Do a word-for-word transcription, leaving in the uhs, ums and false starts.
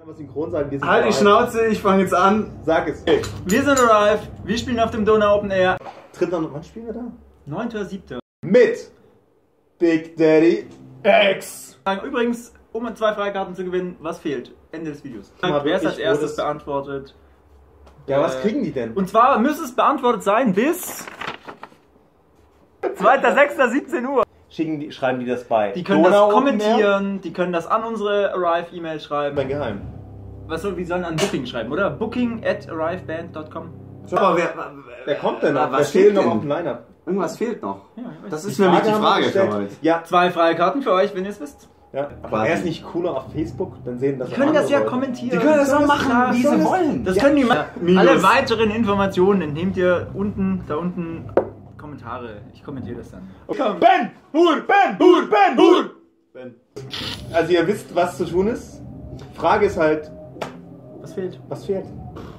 mal synchron sagen. Wir sind halt die Arrive. Schnauze, ich fange jetzt an. Sag es. Hey. Wir sind Arrive, wir spielen auf dem Donau Open Air. Dritter, wann spielen wir da? neunter siebter Mit Big Daddy X. Übrigens, um zwei Freikarten zu gewinnen, was fehlt? Ende des Videos. Mal Wer es als wirklich, erstes wo das- beantwortet? Ja, was Äh, kriegen die denn? Und zwar müsste es beantwortet sein bis zweiter sechster siebzehn Uhr. Schicken die, schreiben die das bei? Die können Donau das Open Air? kommentieren, die können das an unsere Arrive-E-Mail schreiben. Mein Geheim. Was soll, wie sollen an Booking schreiben, oder? Booking at arriveband dot com. Aber wer, Wer kommt denn noch? Was Wer steht fehlt noch denn? auf dem Line-Up? Irgendwas fehlt noch. Ja, ich weiß Das nicht. ist nämlich die haben wir Frage für gestellt. heute. Ja, Zwei freie Karten für euch, wenn ihr es wisst. ja. Aber Quasi. wäre es nicht cooler auf Facebook? Dann sehen das Die können auch das ja andere Leute. kommentieren. Die können das soll auch das- machen, ja, wie soll sie das- wollen. Das Ja. können die machen. Minus. Alle weiteren Informationen entnehmt ihr unten, da unten Kommentare. Ich kommentiere das dann. Ben! Hur! Ben! Hur! Ben! Hur! Ben. Also ihr wisst, was zu tun ist. Frage ist halt, Was fehlt? was fehlt?